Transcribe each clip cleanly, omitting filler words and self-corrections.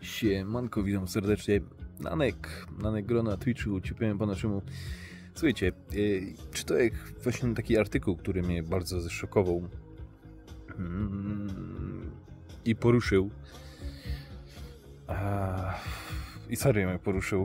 Siemanko, witam serdecznie. Nanek Gro na Twitchu, ci powiem po naszemu. Słuchajcie, czytałem właśnie taki artykuł, który mnie bardzo zszokował i poruszył. I serio mnie poruszył.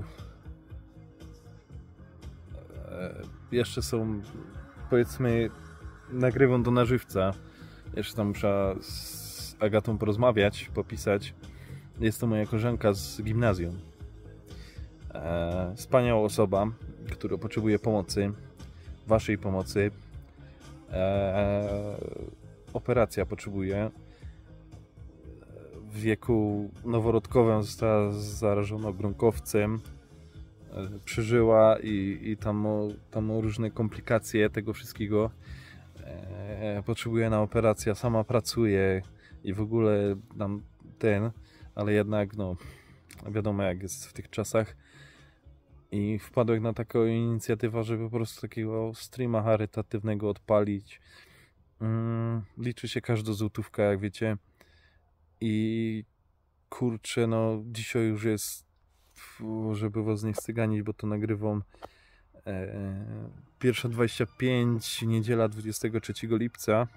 Jeszcze są, powiedzmy, nagrywam to na żywca. Jeszcze tam muszę z Agatą porozmawiać, popisać. Jest to moja koleżanka z gimnazjum. Wspaniała osoba, która potrzebuje pomocy, waszej pomocy. Operacja potrzebuje. W wieku noworodkowym została zarażona gronkowcem. Przeżyła i tam ma różne komplikacje tego wszystkiego. Potrzebuje na operację, sama pracuje i w ogóle ale jednak no wiadomo jak jest w tych czasach i wpadłem na taką inicjatywę, żeby po prostu takiego streama charytatywnego odpalić. Liczy się każda złotówka, jak wiecie, i kurczę, no dzisiaj już jest, żeby was nie wstyganić, bo to nagrywam 1:25, niedziela 23 lipca,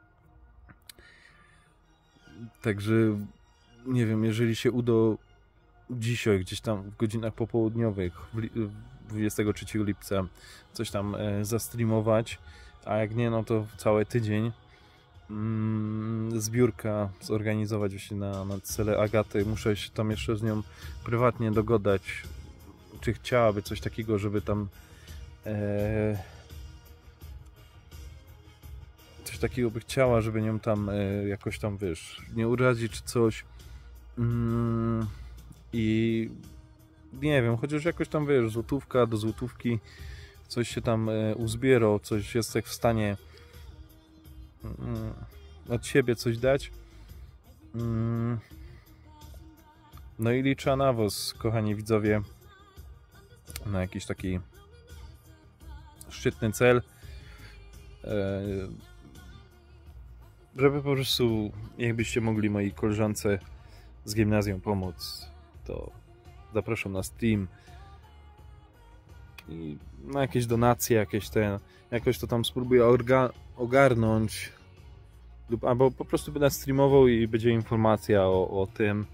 także nie wiem, jeżeli się uda dzisiaj gdzieś tam w godzinach popołudniowych 23 lipca coś tam zastreamować, a jak nie, no to cały tydzień zbiórka zorganizować właśnie na cele Agaty. Muszę się tam jeszcze z nią prywatnie dogadać, czy chciałaby coś takiego, żeby tam coś takiego by chciała, żeby nią tam jakoś tam, wiesz, nie urazić czy coś. I nie wiem, chociaż jakoś tam, wiesz, złotówka do złotówki coś się tam uzbiera, coś jest w stanie od siebie coś dać. No i liczę na was, kochani widzowie, na jakiś taki szczytny cel, żeby po prostu, jakbyście mogli mojej koleżance z gimnazjum pomóc, to zapraszam na stream i na jakieś donacje, jakoś to tam spróbuję ogarnąć, albo po prostu będę streamował i będzie informacja o tym,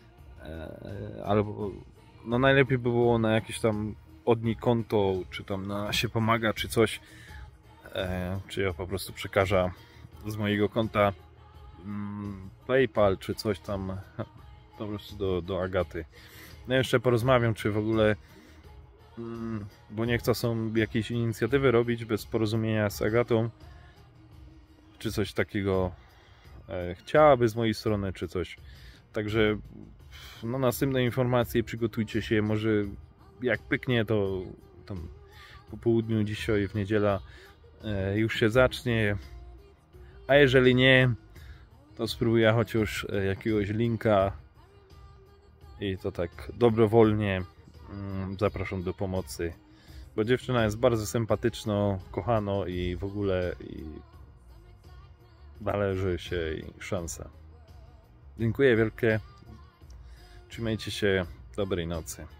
albo no najlepiej by było na jakieś tam od niej konto, czy tam na się pomaga, czy coś, czy ja po prostu przekażę z mojego konta PayPal, czy coś tam po prostu do Agaty. No jeszcze porozmawiam, czy w ogóle, bo nie chcę są jakieś inicjatywy robić bez porozumienia z Agatą, czy coś takiego chciałaby z mojej strony, czy coś. Także no następne informacje, przygotujcie się, może jak pyknie, to tam po południu dzisiaj w niedziela już się zacznie, a jeżeli nie, to spróbuję chociaż jakiegoś linka i to tak dobrowolnie zapraszam do pomocy, bo dziewczyna jest bardzo sympatyczna, kochano i w ogóle należy się jej szansa. Dziękuję wielkie, trzymajcie się, dobrej nocy.